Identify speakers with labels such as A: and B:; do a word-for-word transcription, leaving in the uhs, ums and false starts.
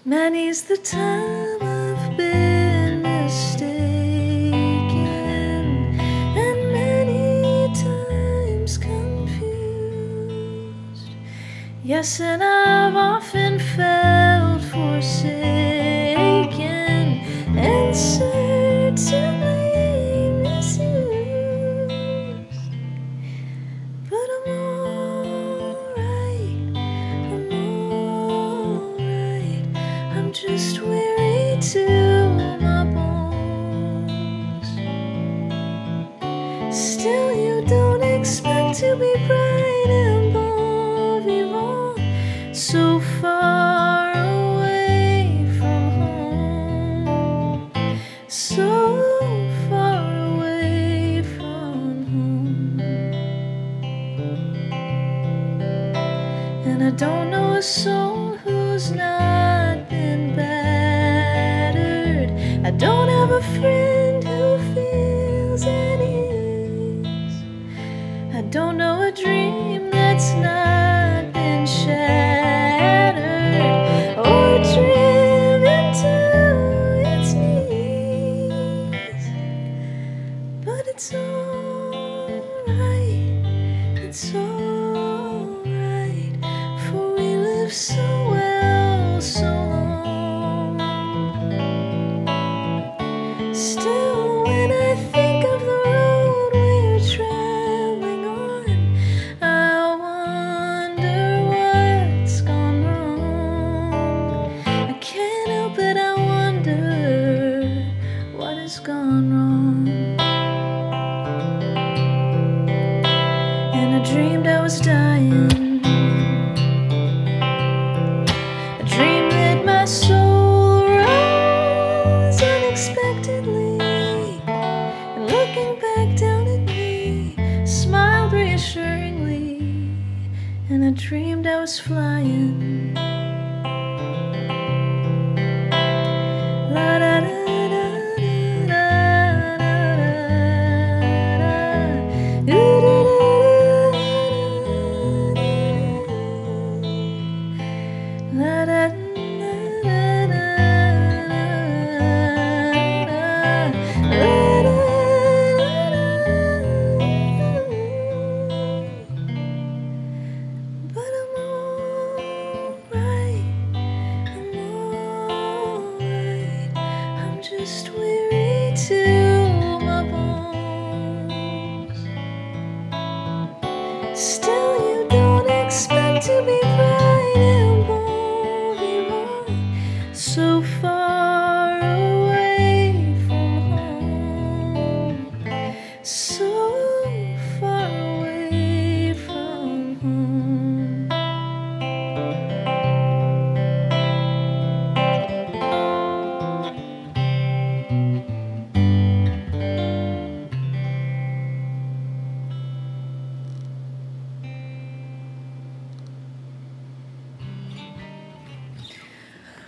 A: Many's the time I've been mistaken, and many times confused. Yes, and I've often felt forsaken and certainly misused. But I'm alright, I'm alright, I'm just weary to my bones. Still, you don't expect to be bright and bon vivant, so far away from home, so far away from home. And I don't know a soul who's not been battered. I don't have a friend who feels at ease. I don't know a dream that's not been shattered or driven to its knees. But it's alright, it's alright, for we live so well, so long. Still, when I think of the road we're traveling on, I wonder what's gone wrong. I can't help it, I wonder what has gone wrong. And I dreamed I was dying, a dream that my soul rose unexpectedly, and looking back down at me, smiled reassuringly. And I dreamed I was flying